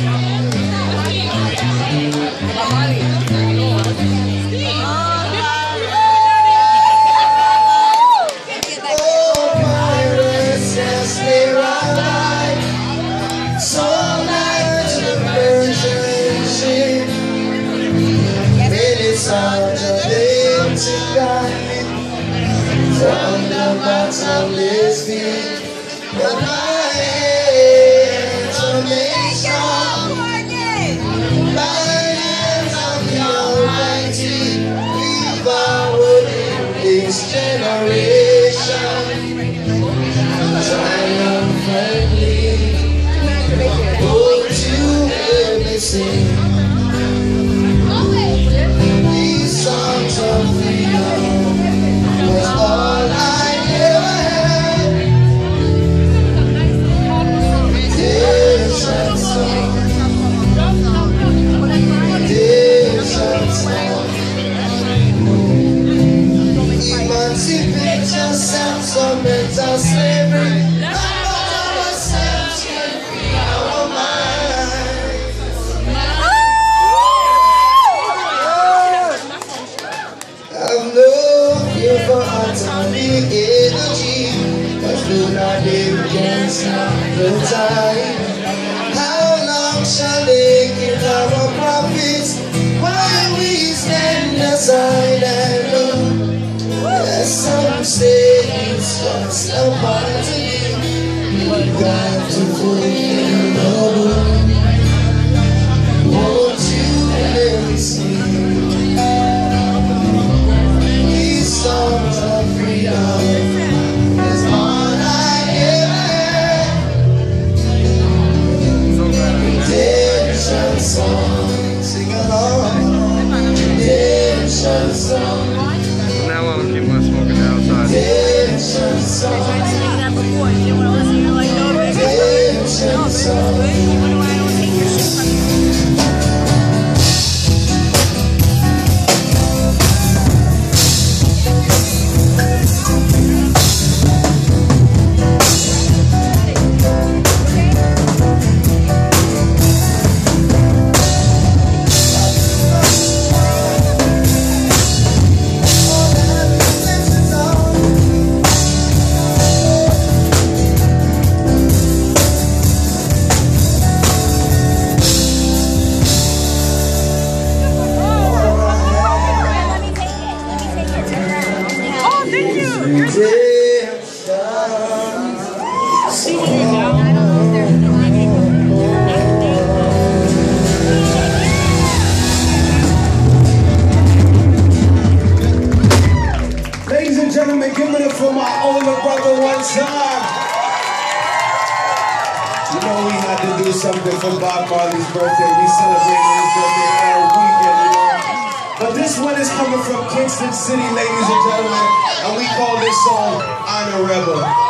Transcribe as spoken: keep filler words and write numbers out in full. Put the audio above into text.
From the bottomless pit, but my hands are made strong. My hands are the Almighty. We forward in this generation, triumphantly. Oh, to every sing these songs of freedom. Was all I ever had. Redemption song. Redemption song. Emancipate ourselves from mental slavery. Not ourselves can free our minds. I've no for atomic energy, cause do not live against the time. How long shall they kill our prophets while we stand aside and look? As some say it's just a part of it, we've got to fulfill the book. Won't you let me see songs of freedom is all I ever had. Redemption song, sing along. Redemption song. From now on, keep on smoking outside. Redemption song. Redemption song. Ladies and gentlemen, give it up for my older brother one time. You know we had to do something for Bob Marley's birthday. We celebrated his birthday all weekend, you know. But this one is coming from Kingston City, ladies and gentlemen, and we call this song I'm a Rebel.